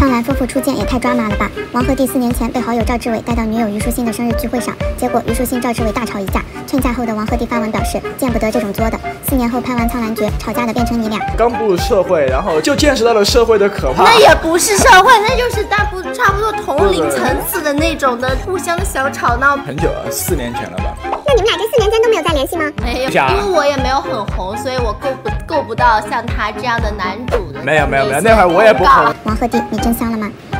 苍兰夫妇初见也太抓马了吧！王鹤棣4年前被好友赵志伟带到女友虞书欣的生日聚会上，结果虞书欣、赵志伟大吵一架。劝架后的王鹤棣发文表示，见不得这种作的。4年后拍完《苍兰诀》，吵架的变成你俩。 刚步入社会，然后就见识到了社会的可怕。 那也不是社会，那就是差不多同龄层次的那种的互相的小吵闹。 很久了，4年前了吧？ 那你们俩这4年间都没有再联系吗？ 没有，因为我也没有很红，所以我够不到像他这样的男主的。 没有，那会儿我也不红。 王鹤棣，你真香了吗？